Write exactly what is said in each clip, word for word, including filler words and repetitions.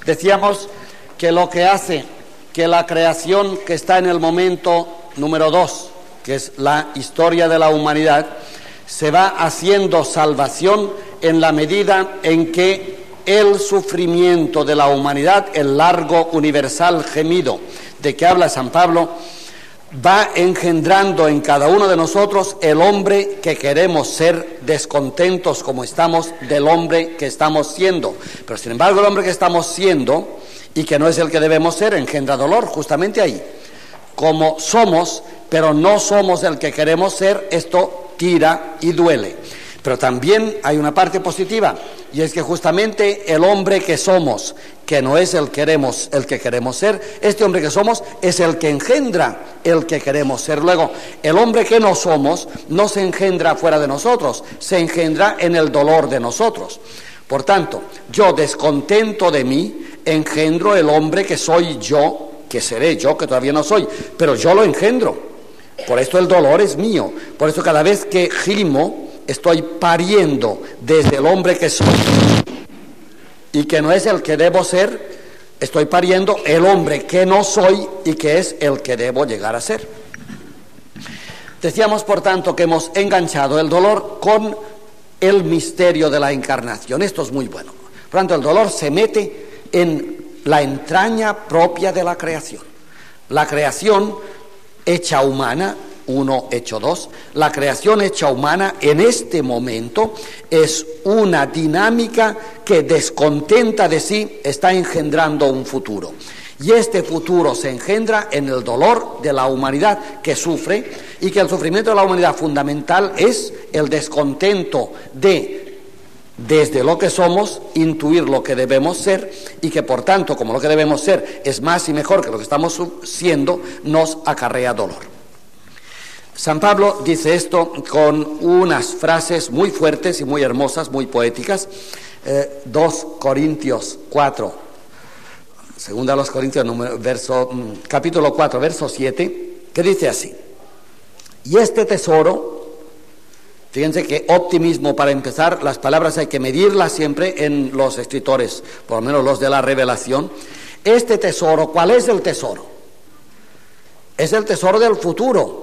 Decíamos que lo que hace que la creación que está en el momento número dos, que es la historia de la humanidad, se va haciendo salvación en la medida en que el sufrimiento de la humanidad, el largo universal gemido de que habla San Pablo, va engendrando en cada uno de nosotros el hombre que queremos ser, descontentos como estamos del hombre que estamos siendo. Pero sin embargo el hombre que estamos siendo y que no es el que debemos ser, engendra dolor justamente ahí. Como somos, pero no somos el que queremos ser, esto tira y duele. Pero también hay una parte positiva, y es que justamente el hombre que somos, que no es el, queremos, el que queremos ser, este hombre que somos es el que engendra el que queremos ser. Luego, el hombre que no somos no se engendra fuera de nosotros, se engendra en el dolor de nosotros. Por tanto, yo descontento de mí, engendro el hombre que soy yo, que seré yo, que todavía no soy, pero yo lo engendro. Por esto el dolor es mío, por eso cada vez que gimo, estoy pariendo desde el hombre que soy y que no es el que debo ser, estoy pariendo el hombre que no soy y que es el que debo llegar a ser. Decíamos, por tanto, que hemos enganchado el dolor con el misterio de la encarnación. Esto es muy bueno. Por tanto, el dolor se mete en la entraña propia de la creación. La creación hecha humana, uno hecho dos, la creación hecha humana en este momento es una dinámica que descontenta de sí, está engendrando un futuro. Y este futuro se engendra en el dolor de la humanidad que sufre, y que el sufrimiento de la humanidad fundamental es el descontento de, desde lo que somos, intuir lo que debemos ser, y que por tanto, como lo que debemos ser es más y mejor que lo que estamos siendo, nos acarrea dolor. San Pablo dice esto con unas frases muy fuertes y muy hermosas, muy poéticas. Eh, dos Corintios cuatro, segunda a los Corintios, número, verso, capítulo cuatro, verso siete, que dice así: y este tesoro, fíjense que optimismo, para empezar, las palabras hay que medirlas siempre en los escritores, por lo menos los de la revelación. Este tesoro, ¿cuál es el tesoro? Es el tesoro del futuro.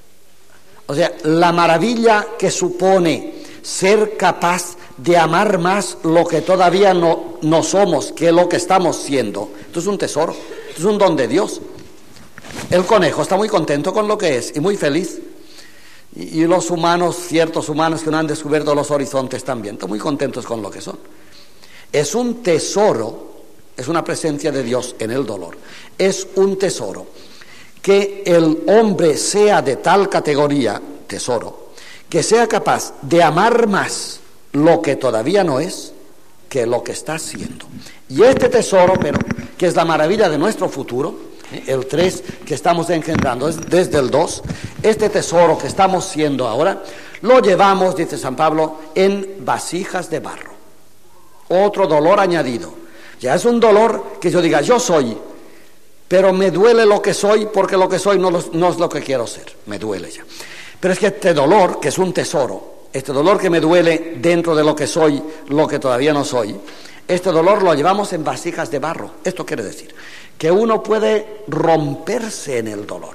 O sea, la maravilla que supone ser capaz de amar más lo que todavía no, no somos que lo que estamos siendo. Esto es un tesoro, esto es un don de Dios. El conejo está muy contento con lo que es y muy feliz. Y, y los humanos, ciertos humanos que no han descubierto los horizontes también, están muy contentos con lo que son. Es un tesoro, es una presencia de Dios en el dolor. Es un tesoro. Que el hombre sea de tal categoría, tesoro, que sea capaz de amar más lo que todavía no es que lo que está siendo. Y este tesoro, pero que es la maravilla de nuestro futuro, el tres que estamos engendrando desde el dos, este tesoro que estamos siendo ahora, lo llevamos, dice San Pablo, en vasijas de barro. Otro dolor añadido. Ya es un dolor que yo diga, yo soy, pero me duele lo que soy, porque lo que soy no, lo, no es lo que quiero ser, me duele ya. Pero es que este dolor, que es un tesoro, este dolor que me duele dentro de lo que soy, lo que todavía no soy, este dolor lo llevamos en vasijas de barro. Esto quiere decir que uno puede romperse en el dolor.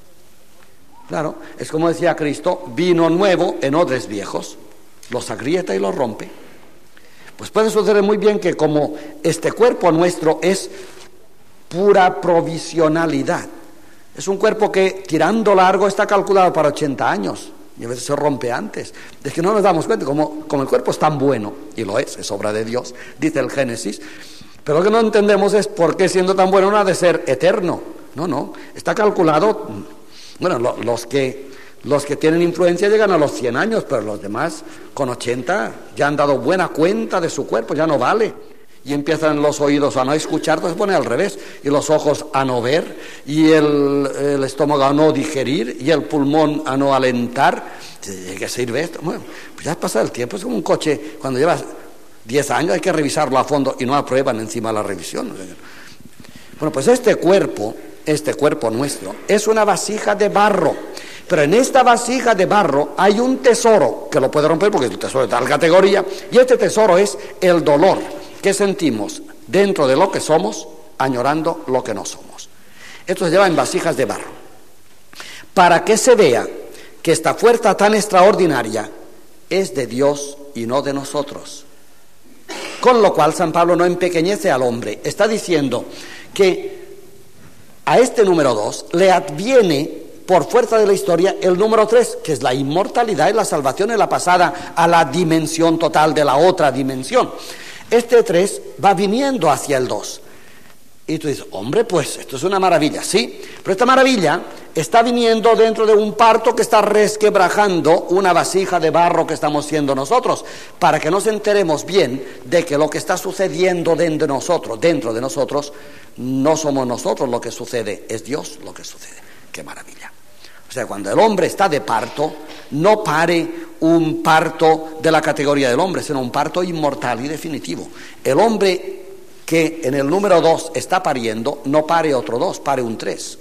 Claro, es como decía Cristo, vino nuevo en odres viejos, los agrieta y los rompe. Pues puede suceder muy bien que como este cuerpo nuestro es pura provisionalidad, es un cuerpo que tirando largo está calculado para ochenta años y a veces se rompe antes. Es que no nos damos cuenta, como, como el cuerpo es tan bueno, y lo es, es obra de Dios, dice el Génesis, pero lo que no entendemos es por qué siendo tan bueno no ha de ser eterno. No, no, está calculado, bueno, lo, los que los que tienen influencia llegan a los cien años, pero los demás con ochenta ya han dado buena cuenta de su cuerpo, ya no vale. Y empiezan los oídos a no escuchar, entonces se pone al revés, y los ojos a no ver, y el, el estómago a no digerir, y el pulmón a no alentar. ¿De qué sirve esto? Bueno, pues ya ha pasado el tiempo, es como un coche, cuando llevas diez años hay que revisarlo a fondo, y no aprueban encima la revisión. Bueno, pues este cuerpo, este cuerpo nuestro, es una vasija de barro, pero en esta vasija de barro hay un tesoro, que lo puede romper porque es un tesoro de tal categoría, y este tesoro es el dolor que sentimos dentro de lo que somos, añorando lo que no somos. Esto se lleva en vasijas de barro, para que se vea que esta fuerza tan extraordinaria es de Dios y no de nosotros. Con lo cual San Pablo no empequeñece al hombre, está diciendo que a este número dos le adviene por fuerza de la historia el número tres, que es la inmortalidad y la salvación en la pasada a la dimensión total de la otra dimensión. Este tres va viniendo hacia el dos. Y tú dices, hombre, pues esto es una maravilla, sí, pero esta maravilla está viniendo dentro de un parto que está resquebrajando una vasija de barro que estamos siendo nosotros, para que nos enteremos bien de que lo que está sucediendo dentro de nosotros, dentro de nosotros, no somos nosotros lo que sucede, es Dios lo que sucede. ¡Qué maravilla! O sea, cuando el hombre está de parto, no pare un parto de la categoría del hombre, sino un parto inmortal y definitivo. El hombre que en el número dos está pariendo, no pare otro dos, pare un tres.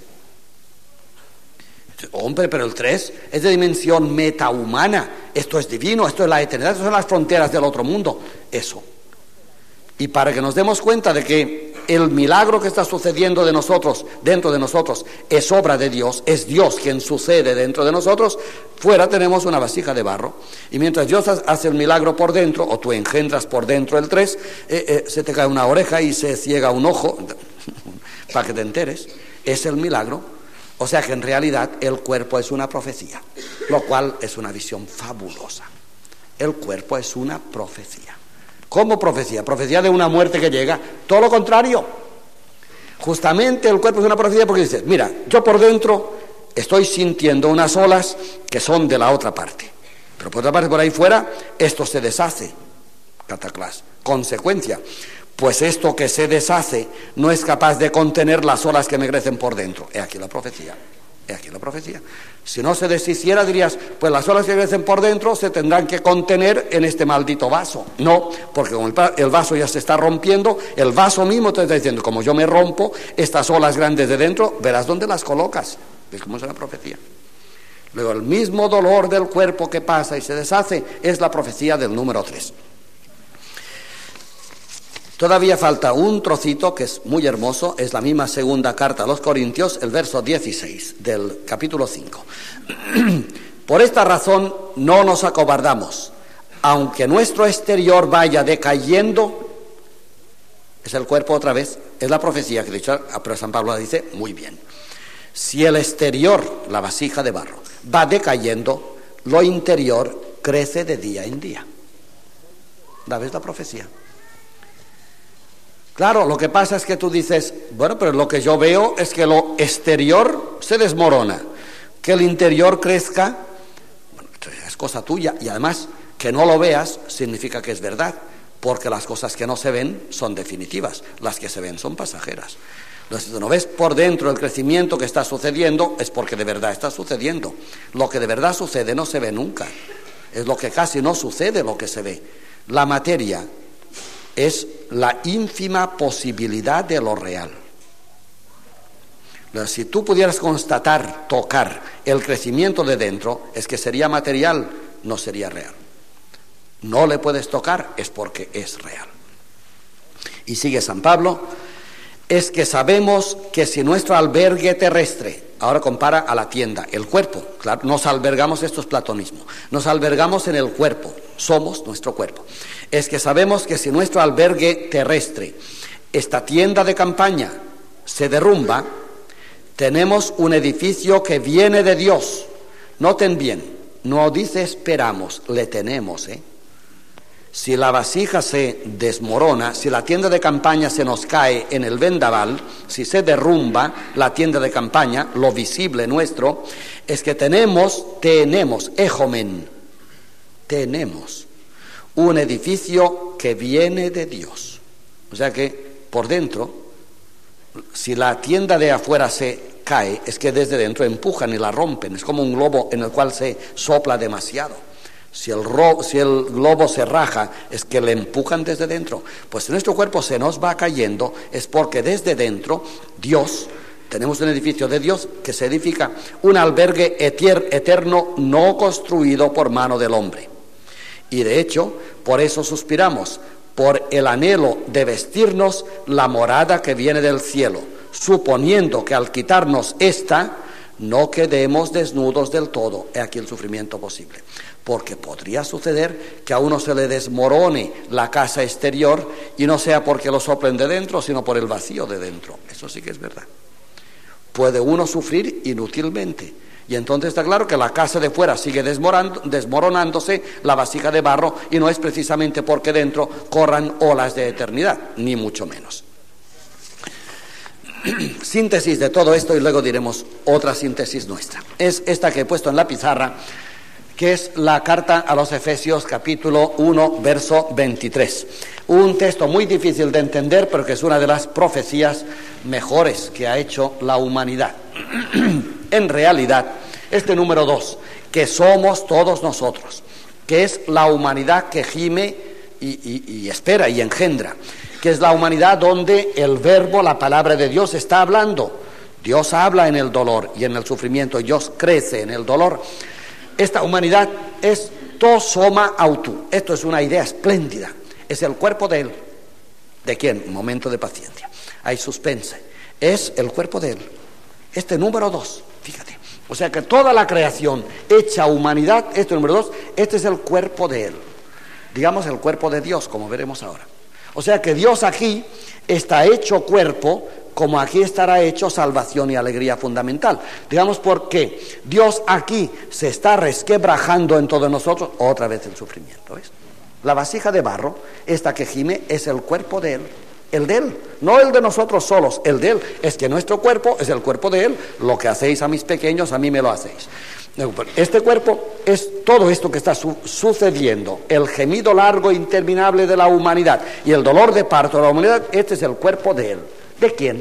Hombre, pero el tres es de dimensión metahumana, esto es divino, esto es la eternidad, esto son las fronteras del otro mundo, eso. Y para que nos demos cuenta de que el milagro que está sucediendo de nosotros, dentro de nosotros, es obra de Dios, es Dios quien sucede dentro de nosotros, fuera tenemos una vasija de barro. Y mientras Dios hace el milagro por dentro, o tú engendras por dentro el tres, eh, eh, se te cae una oreja y se ciega un ojo, para que te enteres, es el milagro. O sea que en realidad el cuerpo es una profecía, lo cual es una visión fabulosa. El cuerpo es una profecía. ¿Cómo profecía? Profecía de una muerte que llega. Todo lo contrario. Justamente el cuerpo es una profecía porque dices, mira, yo por dentro estoy sintiendo unas olas que son de la otra parte. Pero por otra parte, por ahí fuera, esto se deshace. Cataclás. Consecuencia. Pues esto que se deshace no es capaz de contener las olas que me crecen por dentro. He aquí la profecía. He aquí la profecía. Si no se deshiciera, dirías, pues las olas que crecen por dentro se tendrán que contener en este maldito vaso. No, porque como el vaso ya se está rompiendo, el vaso mismo te está diciendo, como yo me rompo, estas olas grandes de dentro, verás dónde las colocas. ¿Ves cómo es la profecía? Luego, el mismo dolor del cuerpo que pasa y se deshace es la profecía del número tres. Todavía falta un trocito que es muy hermoso, es la misma segunda carta a los Corintios, el verso dieciséis del capítulo cinco. Por esta razón no nos acobardamos, aunque nuestro exterior vaya decayendo, es el cuerpo otra vez, es la profecía que he dicho, pero San Pablo la dice muy bien. Si el exterior, la vasija de barro, va decayendo, lo interior crece de día en día. ¿La ves la profecía? Claro, lo que pasa es que tú dices, bueno, pero lo que yo veo es que lo exterior se desmorona, que el interior crezca, bueno, es cosa tuya, y además que no lo veas significa que es verdad, porque las cosas que no se ven son definitivas, las que se ven son pasajeras. Entonces, si tú no ves por dentro el crecimiento que está sucediendo, es porque de verdad está sucediendo. Lo que de verdad sucede no se ve nunca, es lo que casi no sucede lo que se ve. La materia es la ínfima posibilidad de lo real. Si tú pudieras constatar, tocar el crecimiento de dentro, es que sería material, no sería real. No le puedes tocar, es porque es real. Y sigue San Pablo, es que sabemos que si nuestro albergue terrestre, ahora compara a la tienda, el cuerpo, claro, nos albergamos, esto es platonismo, nos albergamos en el cuerpo, somos nuestro cuerpo. Es que sabemos que si nuestro albergue terrestre, esta tienda de campaña, se derrumba, tenemos un edificio que viene de Dios. Noten bien, no dice esperamos, le tenemos, ¿eh? Si la vasija se desmorona, si la tienda de campaña se nos cae en el vendaval, si se derrumba la tienda de campaña, lo visible nuestro, es que tenemos, tenemos, ejomen, tenemos un edificio que viene de Dios. O sea que por dentro, si la tienda de afuera se cae, es que desde dentro empujan y la rompen, es como un globo en el cual se sopla demasiado. Si el, ro- si el globo se raja, es que le empujan desde dentro. Pues si nuestro cuerpo se nos va cayendo, es porque desde dentro, Dios, tenemos un edificio de Dios que se edifica, un albergue etier- eterno no construido por mano del hombre. Y de hecho, por eso suspiramos, por el anhelo de vestirnos la morada que viene del cielo, suponiendo que al quitarnos esta, no quedemos desnudos del todo. He aquí el sufrimiento posible. Porque podría suceder que a uno se le desmorone la casa exterior y no sea porque lo soplen de dentro, sino por el vacío de dentro. Eso sí que es verdad. Puede uno sufrir inútilmente. Y entonces está claro que la casa de fuera sigue desmoronándose, la vasija de barro, y no es precisamente porque dentro corran olas de eternidad, ni mucho menos. Síntesis de todo esto, y luego diremos otra síntesis nuestra. Es esta que he puesto en la pizarra, que es la carta a los Efesios capítulo uno, verso veintitrés. Un texto muy difícil de entender, pero que es una de las profecías mejores que ha hecho la humanidad. En realidad, este número dos, que somos todos nosotros, que es la humanidad que gime y, y, y espera y engendra, que es la humanidad donde el verbo, la palabra de Dios está hablando. Dios habla en el dolor y en el sufrimiento, y Dios crece en el dolor. Esta humanidad es to soma autu. Esto es una idea espléndida. Es el cuerpo de Él. ¿De quién? Un momento de paciencia. Hay suspense. Es el cuerpo de Él. Este número dos, fíjate. O sea que toda la creación hecha humanidad, este número dos, este es el cuerpo de Él. Digamos el cuerpo de Dios, como veremos ahora. O sea que Dios aquí está hecho cuerpo, como aquí estará hecho salvación y alegría fundamental. Digamos porque Dios aquí se está resquebrajando en todos nosotros, otra vez el sufrimiento, ¿ves? La vasija de barro, esta que gime, es el cuerpo de Él, el de Él, no el de nosotros solos, el de Él. Es que nuestro cuerpo es el cuerpo de Él. Lo que hacéis a mis pequeños, a mí me lo hacéis. Este cuerpo es todo esto que está su- sucediendo, el gemido largo e interminable de la humanidad y el dolor de parto de la humanidad. Este es el cuerpo de Él. ¿De quién?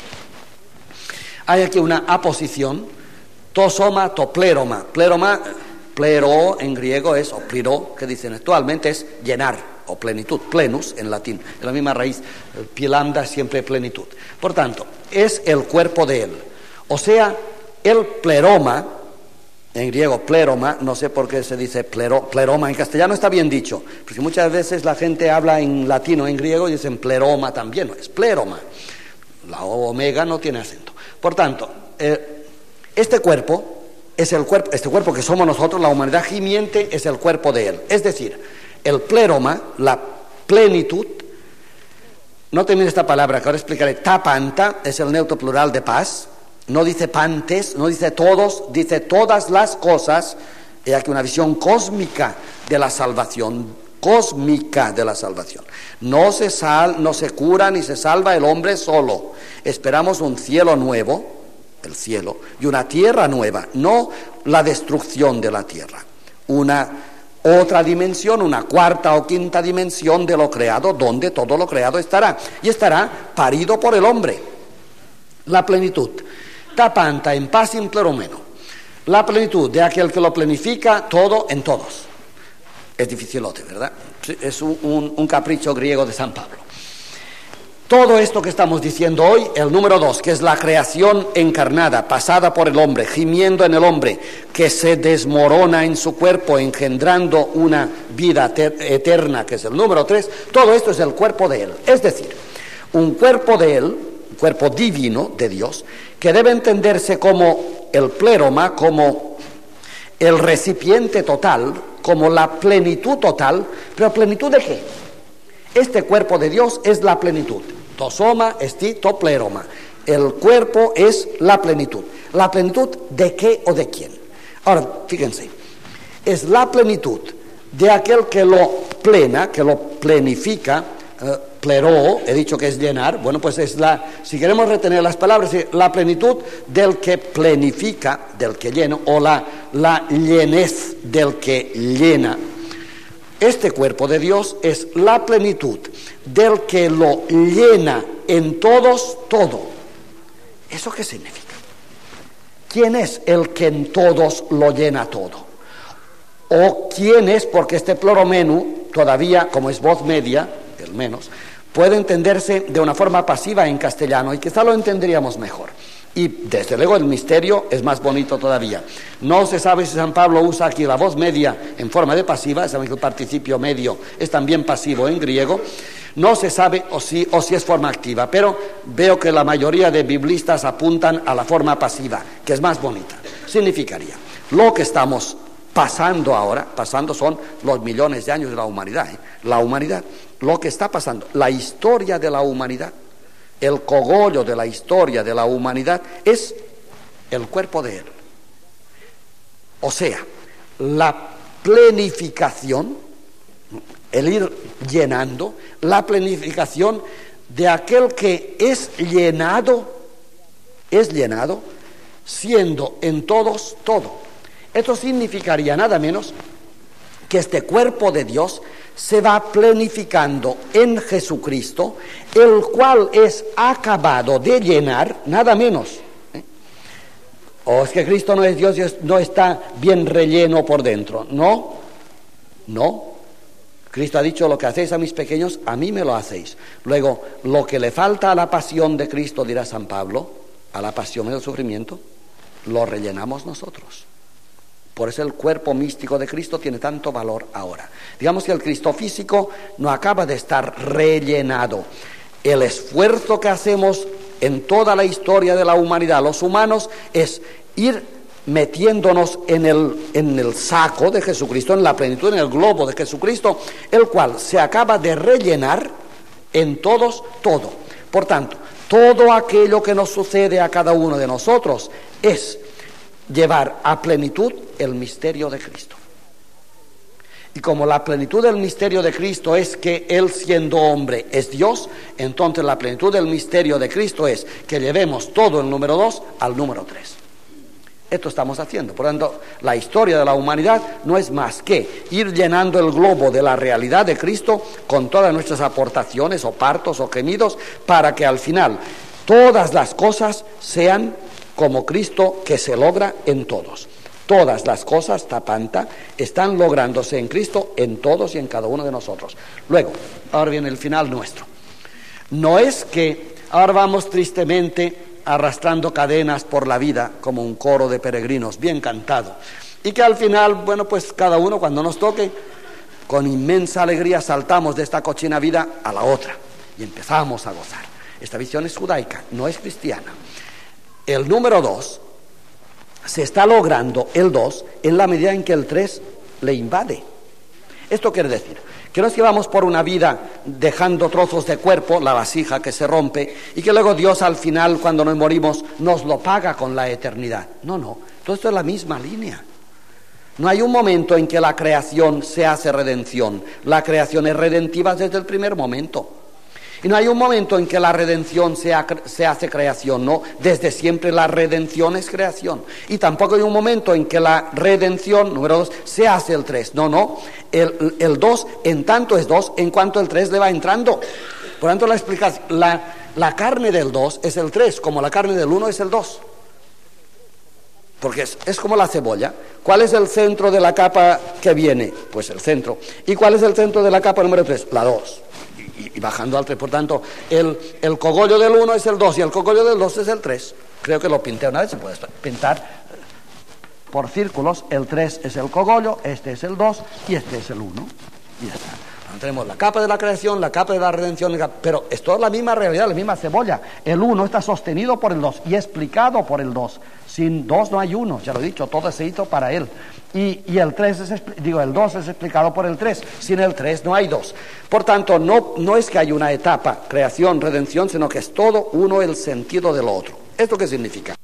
Hay aquí una aposición, tosoma, topleroma. Pleroma, plero en griego es, o pliro, que dicen actualmente, es llenar o plenitud, plenus en latín, de la misma raíz, pilanda, siempre plenitud. Por tanto, es el cuerpo de Él. O sea, el pleroma, en griego pleroma, no sé por qué se dice plero, pleroma, en castellano está bien dicho, porque muchas veces la gente habla en latino, en griego, y dicen pleroma también, no, es pleroma. La omega no tiene acento. Por tanto, eh, este cuerpo es el cuerpo, este cuerpo que somos nosotros, la humanidad gimiente, es el cuerpo de Él. Es decir, el pleroma, la plenitud, no termine esta palabra que ahora explicaré, tapanta, es el neutro plural de paz, no dice pantes, no dice todos, dice todas las cosas. Hay aquí una visión cósmica de la salvación, cósmica de la salvación. No se sal, no se cura ni se salva el hombre solo. Esperamos un cielo nuevo, el cielo, y una tierra nueva, no la destrucción de la tierra. Una otra dimensión, una cuarta o quinta dimensión de lo creado, donde todo lo creado estará, y estará parido por el hombre. La plenitud, tapanta en paz in pleromeno, la plenitud de aquel que lo planifica todo en todos. Es dificilote, ¿verdad? Es un, un, un capricho griego de San Pablo. Todo esto que estamos diciendo hoy, el número dos, que es la creación encarnada, pasada por el hombre, gimiendo en el hombre, que se desmorona en su cuerpo, engendrando una vida eterna, que es el número tres, todo esto es el cuerpo de Él. Es decir, un cuerpo de Él, un cuerpo divino de Dios, que debe entenderse como el pleroma, como el recipiente total, como la plenitud total. ¿Pero plenitud de qué? Este cuerpo de Dios es la plenitud. Tosoma esti to pleroma. El cuerpo es la plenitud. ¿La plenitud de qué o de quién? Ahora, fíjense, es la plenitud de aquel que lo plena, que lo plenifica, eh, pleró, he dicho que es llenar, bueno, pues es la, si queremos retener las palabras, la plenitud del que plenifica, del que llena, o la, la llenez del que llena. Este cuerpo de Dios es la plenitud del que lo llena en todos todo. ¿Eso qué significa? ¿Quién es el que en todos lo llena todo? ¿O quién es, porque este pluromenu todavía, como es voz media, el menos, puede entenderse de una forma pasiva en castellano y quizá lo entenderíamos mejor. Y desde luego el misterio es más bonito todavía. No se sabe si San Pablo usa aquí la voz media en forma de pasiva, saben que el participio medio es también pasivo en griego. No se sabe o si, o si es forma activa, pero veo que la mayoría de biblistas apuntan a la forma pasiva, que es más bonita. Significaría, lo que estamos pasando ahora, pasando son los millones de años de la humanidad, ¿eh? La humanidad, lo que está pasando, la historia de la humanidad, el cogollo de la historia de la humanidad es el cuerpo de Él. O sea, la plenificación, el ir llenando, la plenificación de aquel que es llenado, es llenado, siendo en todos todo. Esto significaría nada menos que este cuerpo de Dios se va plenificando en Jesucristo, el cual es acabado de llenar, nada menos. ¿eh? O es que Cristo no es Dios y no está bien relleno por dentro. No, no. Cristo ha dicho, lo que hacéis a mis pequeños, a mí me lo hacéis. Luego, lo que le falta a la pasión de Cristo, dirá San Pablo, a la pasión y al sufrimiento, lo rellenamos nosotros. Por eso el cuerpo místico de Cristo tiene tanto valor ahora. Digamos que el Cristo físico no acaba de estar rellenado. El esfuerzo que hacemos en toda la historia de la humanidad, los humanos, es ir metiéndonos en el, en el saco de Jesucristo, en la plenitud, en el globo de Jesucristo, el cual se acaba de rellenar en todos todo. Por tanto, todo aquello que nos sucede a cada uno de nosotros es llevar a plenitud el misterio de Cristo. Y como la plenitud del misterio de Cristo es que Él siendo hombre es Dios, entonces la plenitud del misterio de Cristo es que llevemos todo el número dos al número tres. Esto estamos haciendo. Por lo tanto, la historia de la humanidad no es más que ir llenando el globo de la realidad de Cristo con todas nuestras aportaciones o partos o gemidos para que al final todas las cosas sean como Cristo, que se logra en todos. Todas las cosas, tapanta, están lográndose en Cristo, en todos y en cada uno de nosotros. Luego, ahora viene el final nuestro. No es que ahora vamos tristemente arrastrando cadenas por la vida como un coro de peregrinos, bien cantado, y que al final, bueno, pues cada uno cuando nos toque, con inmensa alegría saltamos de esta cochina vida a la otra y empezamos a gozar. Esta visión es judaica, no es cristiana. El número dos se está logrando el dos en la medida en que el tres le invade. Esto quiere decir que no es que vamos por una vida dejando trozos de cuerpo, la vasija que se rompe, y que luego Dios al final, cuando nos morimos, nos lo paga con la eternidad. No, no, todo esto es la misma línea. No hay un momento en que la creación se hace redención. La creación es redentiva desde el primer momento. Y no hay un momento en que la redención sea, se hace creación, no, desde siempre la redención es creación. Y tampoco hay un momento en que la redención, número dos, se hace el tres, no, no, el, el dos en tanto es dos, en cuanto el tres le va entrando. Por tanto, la explicación, la, la carne del dos es el tres, como la carne del uno es el dos. Porque es, es como la cebolla. ¿Cuál es el centro de la capa que viene? Pues el centro. ¿Y cuál es el centro de la capa número tres? La dos. Y, y bajando al tres, por tanto, el, el cogollo del uno es el dos y el cogollo del dos es el tres. Creo que lo pinté una vez, se puede pintar por círculos. El tres es el cogollo, este es el dos y este es el uno. Y ya está. Tenemos la capa de la creación, la capa de la redención, pero es toda la misma realidad, la misma cebolla. El uno está sostenido por el dos y explicado por el dos. Sin dos no hay uno, ya lo he dicho, todo se hizo para él. Y, y el tres es, digo, el dos es explicado por el tres. Sin el tres no hay dos. Por tanto, no, no es que haya una etapa, creación, redención, sino que es todo uno el sentido del otro. ¿Esto qué significa?